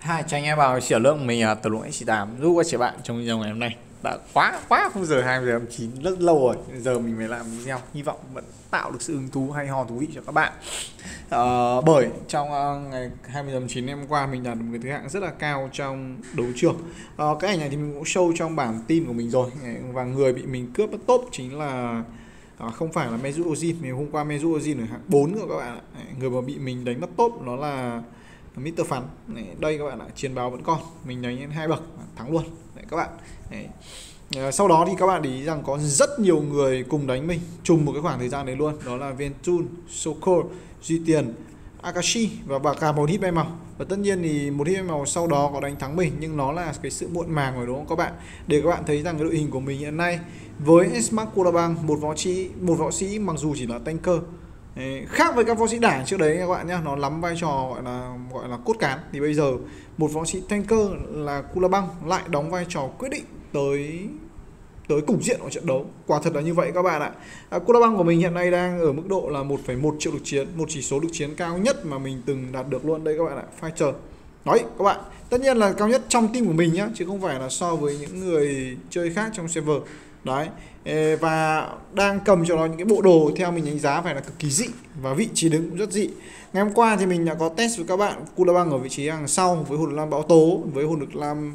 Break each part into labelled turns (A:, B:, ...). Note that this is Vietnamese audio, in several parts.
A: Hai cho anh em vào share lượng mình từ lúc anh chị 8 giúp các chị bạn trong video ngày hôm nay. Đã quá không giờ 2 giờ 9 rất lâu rồi. Giờ mình mới làm video, hy vọng vẫn tạo được sự hứng thú hay ho thú vị cho các bạn. Bởi trong ngày 20/9 em qua mình đạt được một cái thứ hạng rất là cao trong đấu trường. Cái ảnh này thì mình cũng show trong bảng tin của mình rồi, và người bị mình cướp top chính là không phải là Mesut Ozil. Ngày hôm qua Mesut Ozil ở hạng 4 rồi các bạn ạ. Người mà bị mình đánh mất top nó là Mr. Phắn. Đây các bạn ạ, chiến báo vẫn còn, mình đánh lên 2 bậc thắng luôn. Đấy các bạn. Đấy. Sau đó thì các bạn để ý rằng có rất nhiều người cùng đánh mình trùng một cái khoảng thời gian đấy luôn, đó là Ventun, Sokol, Duy Tiền, Akashi và cả một hit bay màu. Và tất nhiên thì một hit bay màu sau đó có đánh thắng mình, nhưng nó là cái sự muộn màng rồi đúng không các bạn? Để các bạn thấy rằng cái đội hình của mình hiện nay với Smack Kulabang, một võ sĩ mặc dù chỉ là tanker, khác với các võ sĩ đảng trước đấy các bạn nhé, nó nắm vai trò gọi là cốt cán, thì bây giờ một võ sĩ tanker là Kulabang lại đóng vai trò quyết định tới cục diện của trận đấu. Quả thật là như vậy các bạn ạ. Kulabang của mình hiện nay đang ở mức độ là 1,1 triệu lực chiến, một chỉ số lực chiến cao nhất mà mình từng đạt được luôn đây các bạn ạ. Fighter. Đấy các bạn, tất nhiên là cao nhất trong team của mình nhá, chứ không phải là so với những người chơi khác trong server. Đấy, và đang cầm cho nó những cái bộ đồ theo mình đánh giá phải là cực kỳ dị, và vị trí đứng cũng rất dị. Ngày hôm qua thì mình đã có test với các bạn Kulabang ở vị trí hàng sau với hồn lực lam bão tố, với hồn lực lam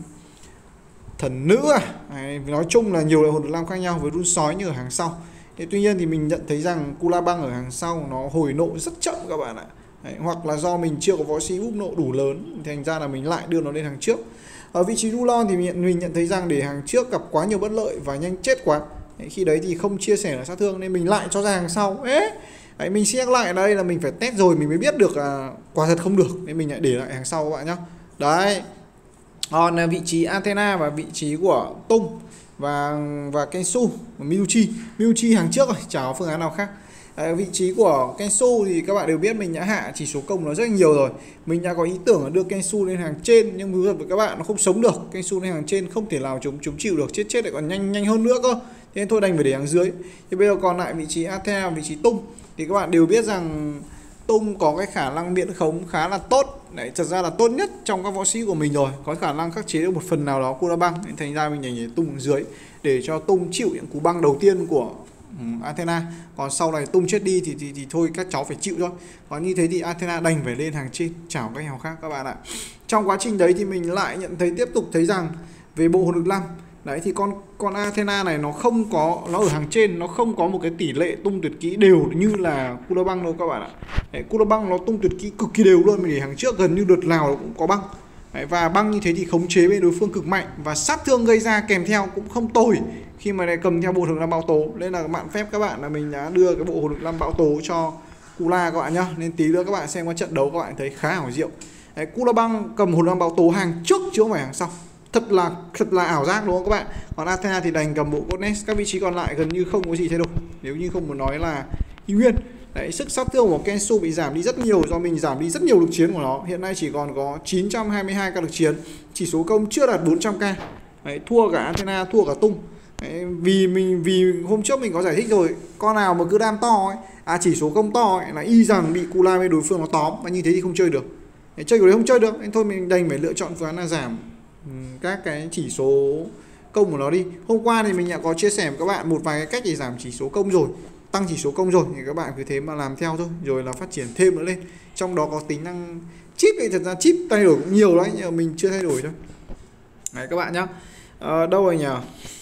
A: thần nữ nói chung là nhiều loại hồn lực lam khác nhau, với run sói như ở hàng sau. Tuy nhiên thì mình nhận thấy rằng Kulabang ở hàng sau nó hồi nộ rất chậm các bạn ạ. Đấy, hoặc là do mình chưa có võ sĩ búp nộ đủ lớn, thành ra là mình lại đưa nó lên hàng trước. Ở vị trí Rulon thì mình nhận thấy rằng để hàng trước gặp quá nhiều bất lợi và nhanh chết quá. Đấy, khi đấy thì không chia sẻ là sát thương nên mình lại cho ra hàng sau. Đấy, mình xét lại ở đây là mình phải test rồi mình mới biết được là quả thật không được, nên mình lại để lại hàng sau các bạn nhé. Đấy. Còn vị trí Athena và vị trí của Tung và Kensu và Miyuchi hàng trước rồi, chả có phương án nào khác. Vị trí của Kensu thì các bạn đều biết mình đã hạ chỉ số công nó rất nhiều rồi. Mình đã có ý tưởng là đưa Kensu lên hàng trên, nhưng với các bạn nó không sống được. Kensu lên hàng trên không thể nào chống chịu được, chết lại còn nhanh hơn nữa cơ. Thế nên thôi đành phải để hàng dưới. Thì bây giờ còn lại vị trí Athena, vị trí Tung thì các bạn đều biết rằng Tung có cái khả năng miễn khống khá là tốt. Đấy, thật ra là tốt nhất trong các võ sĩ của mình rồi, có khả năng khắc chế được một phần nào đó Kulabang, nên thành ra mình nhảy Tung dưới để cho Tung chịu những cú băng đầu tiên của Athena. Còn sau này Tung chết đi thì thôi các cháu phải chịu thôi. Còn như thế thì Athena đành phải lên hàng trên, chảo cách nào khác các bạn ạ. Trong quá trình đấy thì mình lại nhận thấy tiếp tục thấy rằng về bộ hồn lực lam, đấy thì con Athena này nó ở hàng trên, nó không có một cái tỷ lệ tung tuyệt kỹ đều như là Kulabang đâu các bạn ạ. Đấy, Kulabang nó tung tuyệt kỹ cực kỳ đều luôn, mình để hàng trước gần như đợt nào nó cũng có băng. Đấy, và băng như thế thì khống chế bên đối phương cực mạnh, và sát thương gây ra kèm theo cũng không tồi khi mà này cầm theo bộ hồn lực lam bão tố. Nên là bạn phép các bạn là mình đã đưa cái bộ hồn lực lam bão tố cho Kula các bạn nhá, nên tí nữa các bạn xem qua trận đấu các bạn thấy khá ảo diệu. Đấy, Kulabang cầm hồn lam bão tố hàng trước chứ không phải hàng sau, thật là ảo giác đúng không các bạn. Còn Athena thì đành cầm bộ Godness, các vị trí còn lại gần như không có gì thay đổi, nếu như không muốn nói là y nguyên. Đấy, sức sát thương của Kensu bị giảm đi rất nhiều do mình giảm đi rất nhiều lực chiến của nó, hiện nay chỉ còn có 922k lực chiến, chỉ số công chưa đạt 400k. Đấy, thua cả Athena, thua cả Tung. Đấy, vì hôm trước mình có giải thích rồi, con nào mà cứ đam to ấy, chỉ số công to ấy, là y rằng bị Kula với đối phương nó tóm, và như thế thì không chơi được. Đấy, chơi kiểu đấy không chơi được, nên thôi mình đành phải lựa chọn phương án là giảm các cái chỉ số công của nó đi. Hôm qua thì mình đã có chia sẻ với các bạn một vài cái cách để giảm chỉ số công rồi, tăng chỉ số công rồi, thì các bạn cứ thế mà làm theo thôi, rồi là phát triển thêm nữa lên. Trong đó có tính năng chip thì thật ra chip thay đổi cũng nhiều đấy, nhưng mà mình chưa thay đổi thôi. Đấy các bạn nhá. Đâu rồi nhỉ?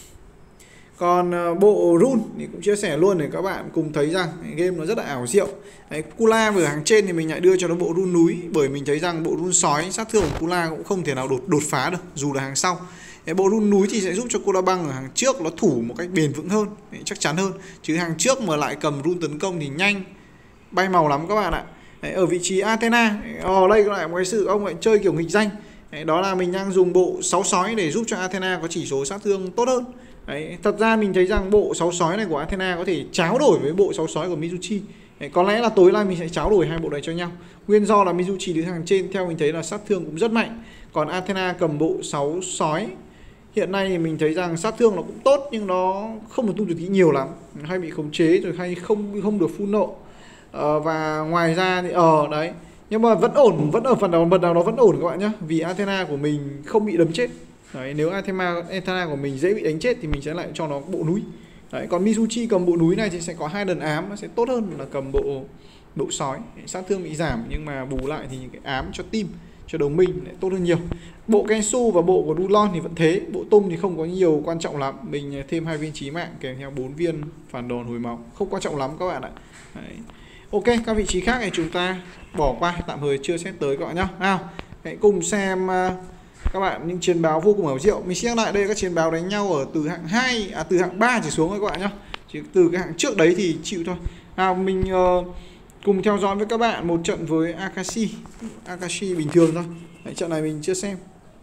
A: Còn bộ rune thì cũng chia sẻ luôn để các bạn cùng thấy rằng game nó rất là ảo diệu. Đấy, Kula vừa hàng trên thì mình lại đưa cho nó bộ rune núi, bởi mình thấy rằng bộ rune sói sát thương của Kula cũng không thể nào đột phá được dù là hàng sau. Đấy, bộ rune núi thì sẽ giúp cho Kulabang ở hàng trước nó thủ một cách bền vững hơn, chắc chắn hơn, chứ hàng trước mà lại cầm rune tấn công thì nhanh bay màu lắm các bạn ạ. Đấy, ở vị trí Athena, ở đây lại một cái sự ông lại chơi kiểu nghịch danh. Đấy, đó là mình đang dùng bộ 6 sói để giúp cho Athena có chỉ số sát thương tốt hơn. Đấy, thật ra mình thấy rằng bộ 6 sói này của Athena có thể tráo đổi với bộ 6 sói của Mizuchi. Đấy, có lẽ là tối nay mình sẽ tráo đổi hai bộ này cho nhau. Nguyên do là Mizuchi đứng hàng trên theo mình thấy là sát thương cũng rất mạnh, còn Athena cầm bộ 6 sói hiện nay thì mình thấy rằng sát thương nó cũng tốt, nhưng nó không được tung tuyệt kỹ nhiều lắm, hay bị khống chế rồi hay không được full nộ. Và ngoài ra thì đấy, Nhưng mà vẫn ổn, vẫn ở phần nào đó vẫn ổn các bạn nhé, vì Athena của mình không bị đấm chết. Đấy, nếu Athena của mình dễ bị đánh chết thì mình sẽ lại cho nó bộ núi. Đấy, còn Mizuchi cầm bộ núi này thì sẽ có 2 đợt ám, nó sẽ tốt hơn là cầm bộ sói. Sát thương bị giảm nhưng mà bù lại thì những cái ám cho team, cho đồng minh lại tốt hơn nhiều. Bộ Kensu và bộ của Dulon thì vẫn thế, bộ tung thì không có nhiều quan trọng lắm. Mình thêm 2 viên chí mạng kèm theo 4 viên phản đòn hồi máu, không quan trọng lắm các bạn ạ. Đấy. Ok, các vị trí khác thì chúng ta bỏ qua, tạm thời chưa xét tới các bạn nhé. Nào, hãy cùng xem các bạn những chiến báo vô cùng ảo diệu. Mình xem lại đây các chiến báo đánh nhau ở từ hạng 2, từ hạng 3 chỉ xuống thôi các bạn nhé. Chỉ từ cái hạng trước đấy thì chịu thôi. Nào, mình cùng theo dõi với các bạn một trận với Akashi bình thường thôi. Đấy, trận này mình chưa xem.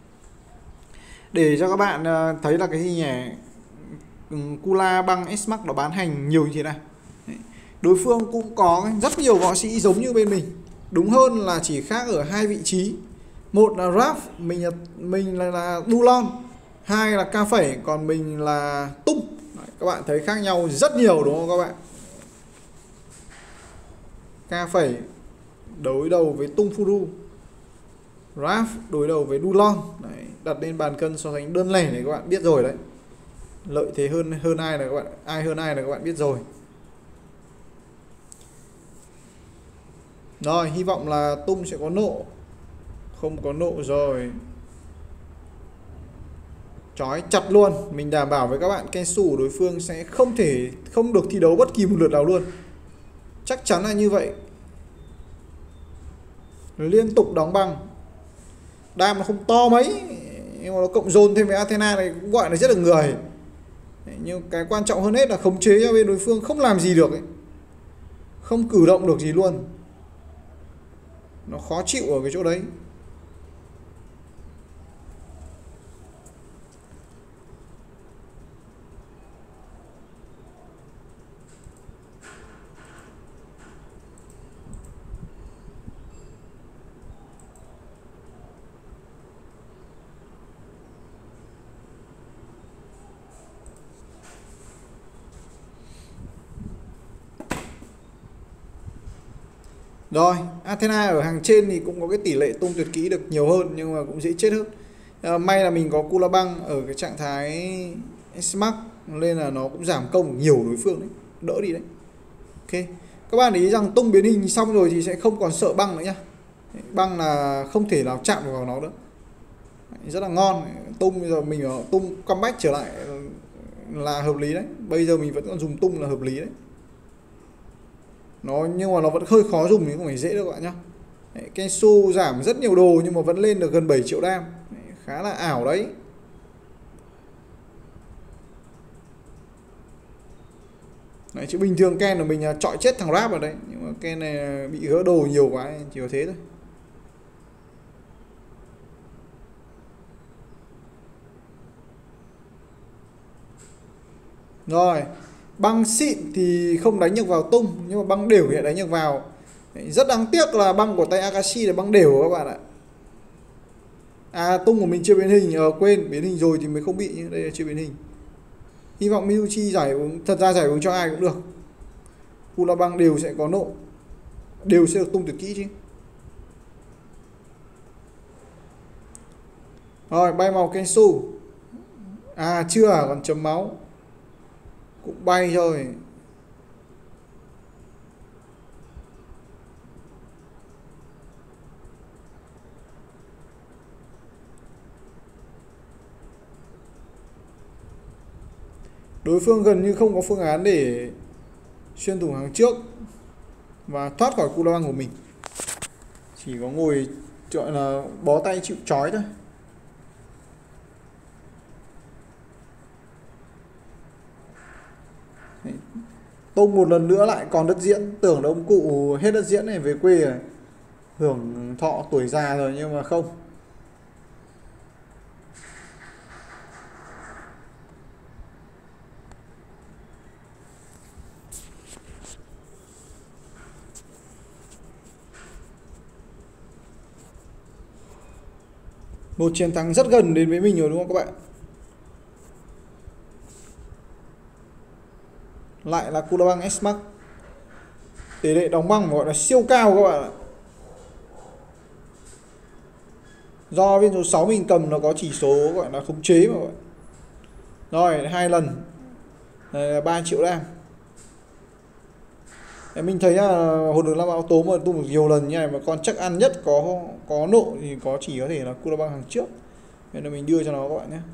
A: Để cho các bạn thấy là cái gì nhỉ, Kula băng S-Max nó bán hành nhiều như thế này. Đấy. Đối phương cũng có rất nhiều võ sĩ giống như bên mình. Đúng hơn là chỉ khác ở 2 vị trí. Một là Raph, mình là Dulon. 2 là Ca Phẩy, còn mình là Tung. Đấy, các bạn thấy khác nhau rất nhiều đúng không các bạn? Ca Phẩy đối đầu với Tung Furu, Raph đối đầu với Dulon. Đấy, đặt lên bàn cân so sánh đơn lẻ này các bạn biết rồi đấy. Lợi thế hơn ai là các bạn, ai hơn ai là các bạn biết rồi. Rồi, hy vọng là Tung sẽ có nộ. Không có nộ rồi, chói chặt luôn. Mình đảm bảo với các bạn Kensu của đối phương sẽ không được thi đấu bất kỳ một lượt nào luôn. Chắc chắn là như vậy. Liên tục đóng băng. Đam nó không to mấy, nhưng mà nó cộng dồn thêm với Athena này cũng gọi là rất là người. Nhưng cái quan trọng hơn hết là khống chế cho bên đối phương không làm gì được ấy. Không cử động được gì luôn. Nó khó chịu ở cái chỗ đấy. Rồi, Athena ở hàng trên thì cũng có cái tỷ lệ tung tuyệt kỹ được nhiều hơn, nhưng mà cũng dễ chết hơn. May là mình có Kula băng ở cái trạng thái S-Max nên là nó cũng giảm công nhiều đối phương đấy, đỡ đi đấy. Ok, các bạn để ý rằng tung biến hình xong rồi thì sẽ không còn sợ băng nữa nhá. Băng là không thể nào chạm vào nó nữa. Rất là ngon. Tung bây giờ mình ở tung comeback trở lại là hợp lý đấy. Bây giờ mình vẫn còn dùng tung là hợp lý đấy. Nhưng mà nó vẫn hơi khó dùng, nhưng không phải dễ đâu các bạn nhá. Kensu giảm rất nhiều đồ nhưng mà vẫn lên được gần 7 triệu đam. Khá là ảo đấy. Đấy, chứ bình thường Ken của mình là chọi chết thằng Rap ở đấy, nhưng mà Ken này bị gỡ đồ nhiều quá, chỉ có thế thôi. Rồi, băng xịn thì không đánh được vào tung, nhưng mà băng đều thì đánh được vào. Rất đáng tiếc là băng của tay Akashi là băng đều các bạn ạ. Tung của mình chưa biến hình, quên, biến hình rồi thì mới không bị, nhưng đây là chưa biến hình. Hy vọng Miyuchi giải ứng, thật ra giải ứng cho ai cũng được. Kula băng đều sẽ có nộ, đều sẽ được tung tuyệt kỹ chứ. Rồi, bay màu Kensu. Chưa, còn chấm máu. Cũng bay rồi. Đối phương gần như không có phương án để xuyên thủng hàng trước và thoát khỏi Kula băng của mình. Chỉ có ngồi gọi là bó tay chịu trói thôi. Tung một lần nữa lại còn đất diễn. Tưởng là ông cụ hết đất diễn này về quê rồi, hưởng thọ tuổi già rồi, nhưng mà không. Một chiến thắng rất gần đến với mình rồi đúng không các bạn? Lại là Kula băng S-Max. Tỷ lệ đóng băng gọi là siêu cao các bạn ạ. Do viên số 6 mình cầm nó có chỉ số gọi là khống chế mà gọi. Rồi 2 lần là 3 triệu đam. Mình thấy là hồn lực 5 auto mà tung được nhiều lần như này mà con chắc ăn nhất có nộ thì chỉ có thể là Cula Băng hàng trước, nên là mình đưa cho nó các bạn nhé.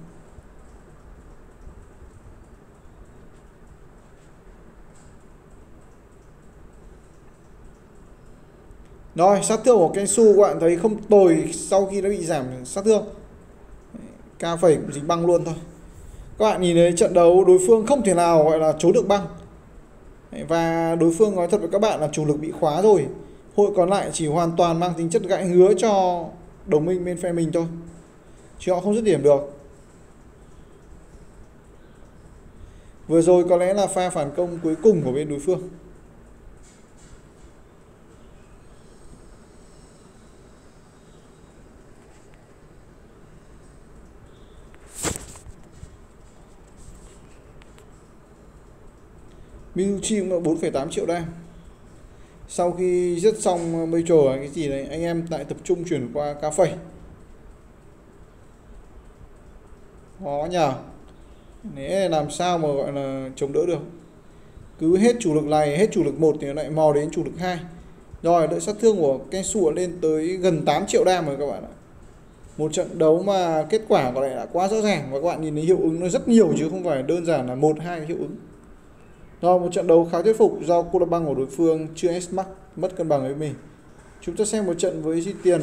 A: Rồi sát thương của Kensu các bạn thấy không tồi sau khi nó bị giảm sát thương, ca phẩy cũng dính băng luôn thôi. Các bạn nhìn thấy trận đấu đối phương không thể nào gọi là trốn được băng, và đối phương nói thật với các bạn là chủ lực bị khóa rồi, hội còn lại chỉ hoàn toàn mang tính chất gãi ngứa cho đồng minh bên phe mình thôi, chứ họ không dứt điểm được. Vừa rồi có lẽ là pha phản công cuối cùng của bên đối phương. Miuchi cũng 4,8 triệu đam. Sau khi giết xong Major cái gì đấy, anh em lại tập trung chuyển qua cá phẩy. Khó nhờ. Nếu làm sao mà gọi là chống đỡ được. Cứ hết chủ lực này, hết chủ lực 1 thì lại mò đến chủ lực 2. Rồi đợi sát thương của Kensu lên tới gần 8 triệu đam rồi các bạn ạ. Một trận đấu mà kết quả có lẽ đã quá rõ ràng, và các bạn nhìn thấy hiệu ứng nó rất nhiều chứ không phải đơn giản là 1-2 hiệu ứng. Rồi một trận đấu khá thuyết phục do Cula Băng của đối phương chưa S-Max mất cân bằng với mình. Chúng ta xem một trận với Di Tiền.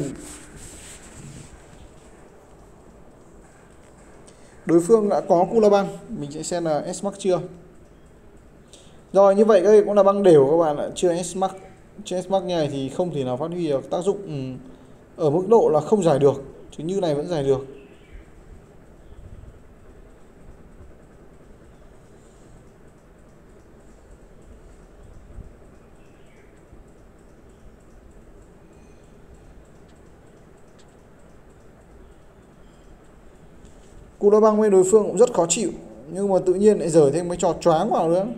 A: Đối phương đã có Cula Băng, mình sẽ xem là S-Max chưa. Rồi như vậy đây cũng là băng đều các bạn ạ, chưa S-Max. Chưa S-Max như này thì không thể nào phát huy được tác dụng ở mức độ là không giải được, chứ như này vẫn giải được. Cula Băng với đối phương cũng rất khó chịu, nhưng mà tự nhiên lại dở thêm mấy trò choáng vào nữa,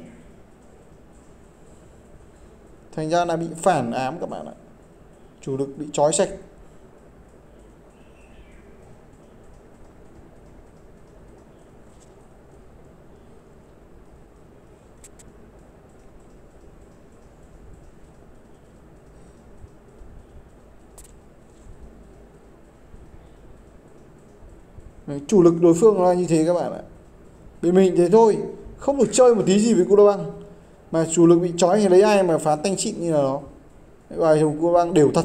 A: thành ra là bị phản ám các bạn ạ. Chủ lực bị trói sạch. Chủ lực đối phương là như thế các bạn ạ. Bên mình thế thôi, không được chơi một tí gì với Cula Băng, mà chủ lực bị trói thì lấy ai mà phá tanh xịn như là nó. Bài hùng Cula Băng đều thật.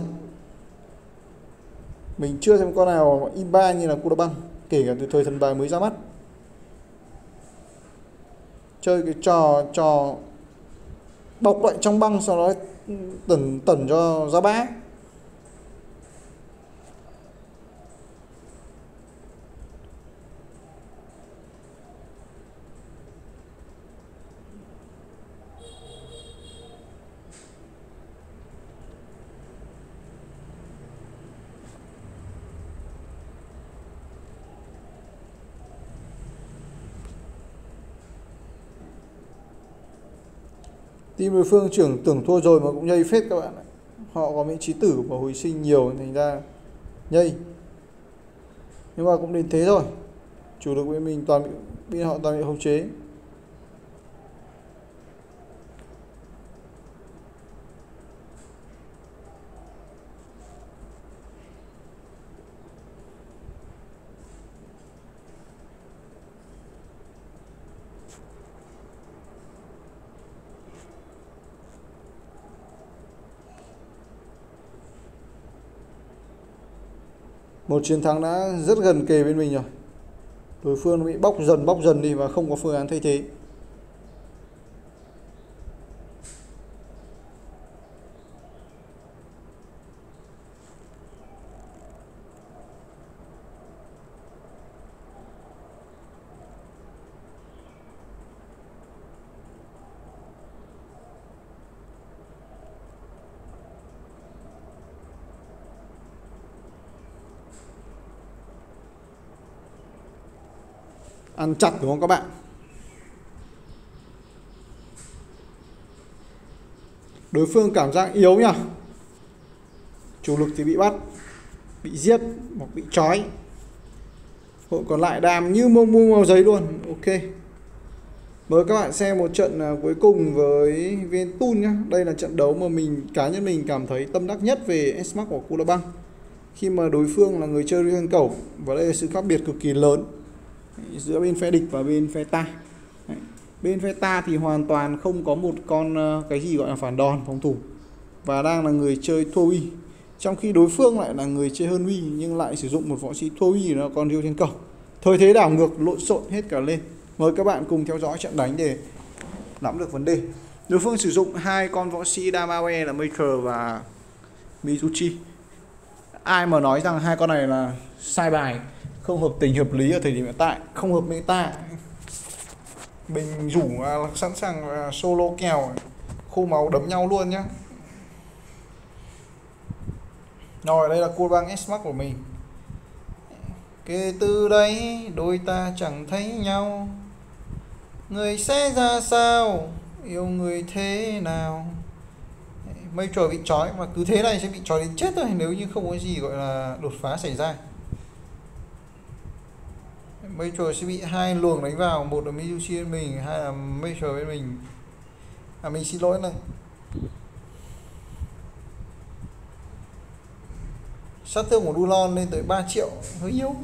A: Mình chưa xem con nào in-ba như là Cula Băng, kể cả từ thời thần bài mới ra mắt. Chơi cái trò bọc lại trong băng sau đó tẩn cho ra bã. Team đối phương tưởng thua rồi mà cũng nhây phết các bạn ạ. Họ có mỹ trí tử và hồi sinh nhiều thành ra nhây. Nhưng mà cũng đến thế thôi. Chủ lực bên mình bên họ toàn bị khống chế. Một chiến thắng đã rất gần kề bên mình rồi. Đối phương nó bị bóc dần đi và không có phương án thay thế. Ăn chặt đúng không các bạn? Đối phương cảm giác yếu nhỉ. Chủ lực thì bị bắt. bị giết hoặc bị trói. Hội còn lại đàm như mua màu giấy luôn. Ok, mời các bạn xem một trận cuối cùng với Ventus nhá. Đây là trận đấu mà cá nhân mình cảm thấy tâm đắc nhất về S-Max của Culaban, khi mà đối phương là người chơi Riêng Cẩu, và đây là sự khác biệt cực kỳ lớn giữa bên phe địch và bên phe ta. Bên phe ta thì hoàn toàn không có một con cái gì gọi là phản đòn phòng thủ, và đang là người chơi thua uy, trong khi đối phương lại là người chơi hơn uy nhưng lại sử dụng một võ sĩ thua uy, là con Riêng Cẩu. Thời thế đảo ngược lộn xộn hết cả lên. Mời các bạn cùng theo dõi trận đánh để nắm được vấn đề. Đối phương sử dụng hai con võ sĩ Damawe là Maker và Mizuchi. Ai mà nói rằng hai con này là sai bài, không hợp tình hợp lý ở thời điểm hiện tại, không hợp meta, mình rủ sẵn sàng solo kèo khô máu đấm nhau luôn nhá. Rồi, đây là Culaban S-Max của mình. Kể từ đây đôi ta chẳng thấy nhau, người sẽ ra sao, yêu người thế nào. Major bị trói, mà cứ thế này sẽ bị trói đến chết thôi nếu như không có gì gọi là đột phá xảy ra. Major sẽ bị hai luồng đánh vào, một là Mizuchi bên mình, hai là Major bên mình. Mình xin lỗi này. Sát thương của Dulon lên tới 3 triệu, hơi yếu.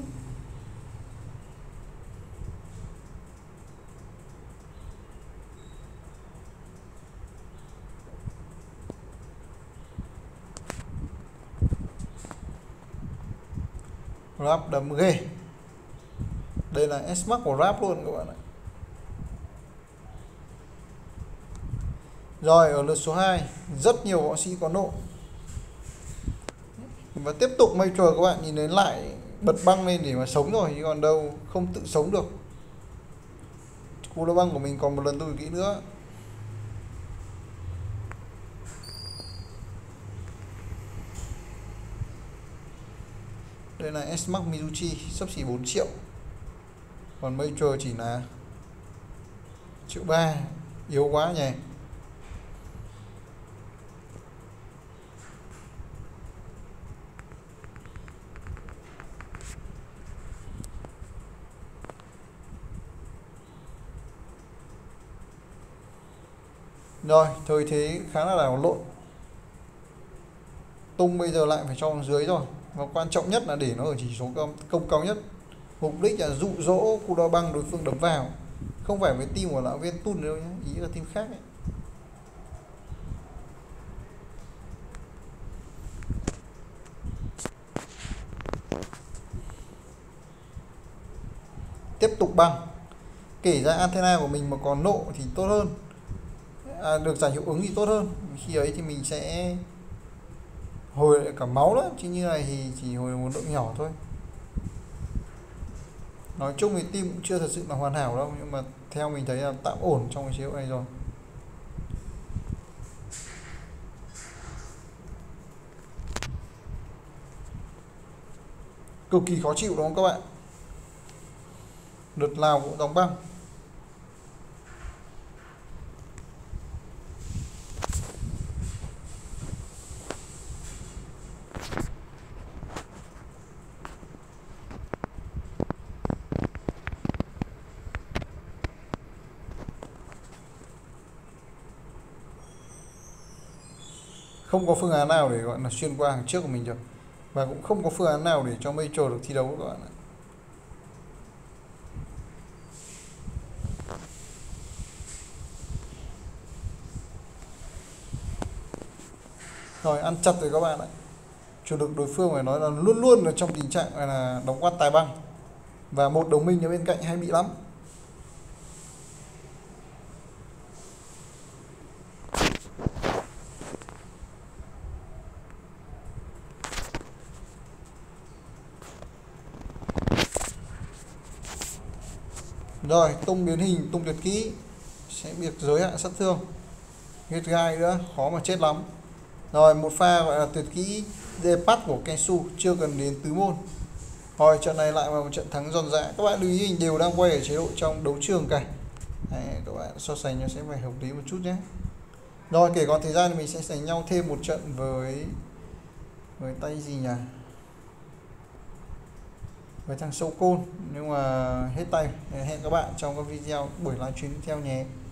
A: Rap đấm ghê. Đây là S-Max của Rap luôn các bạn ạ. Rồi, ở lượt số 2 rất nhiều võ sĩ có nộ. Và tiếp tục Major các bạn nhìn đến lại bật băng lên để mà sống rồi, chứ còn đâu không tự sống được. Culaban của mình còn một lần tôi kỹ nữa. Đây là S-Max Mizuchi xấp xỉ 4 triệu. Còn Major chỉ là 1,3 triệu, yếu quá nhỉ. Rồi, thời thế khá là đảo lộn. Tung bây giờ lại phải cho dưới rồi. Và quan trọng nhất là để nó ở chỉ số công cao nhất. Mục đích là dụ dỗ Culaban đối phương đấm vào, không phải với team của lão viên Tun đâu nhé, ý là team khác ấy. Tiếp tục băng. Kể ra antenna của mình mà còn nộ thì tốt hơn, được giải hiệu ứng thì tốt hơn. Khi ấy thì mình sẽ hồi lại cả máu đó, chứ như này thì chỉ hồi một lượng nhỏ thôi. Nói chung thì team cũng chưa thật sự là hoàn hảo đâu, nhưng mà theo mình thấy là tạm ổn trong cái chế độ này rồi. Cực kỳ khó chịu đúng không các bạn? Lượt nào cũng đóng băng. Không có phương án nào để gọi là xuyên qua hàng trước của mình được, và cũng không có phương án nào để cho Major được thi đấu các bạn ạ. Rồi, ăn chặt rồi các bạn ạ. Chủ lực đối phương phải nói là luôn luôn là trong tình trạng là đóng quan tài băng, và một đồng minh ở bên cạnh hay bị lắm. Rồi, tung biến hình, tung tuyệt kỹ sẽ bị giới hạn sát thương. Huyết gai nữa, khó mà chết lắm. Rồi, một pha gọi là tuyệt kỹ Depart của Kensu, chưa cần đến tứ môn. Rồi, trận này lại là một trận thắng giòn giã. Các bạn lưu ý mình đều đang quay ở chế độ trong đấu trường cả. Đấy, các bạn so sánh nó sẽ phải hợp lý một chút nhé. Rồi, kể còn thời gian thì mình sẽ đánh nhau thêm một trận với tay gì nhỉ?
B: với thằng Sâu Côn. Nhưng mà hết tay, hẹn các bạn trong các video buổi livestream tiếp theo nhé.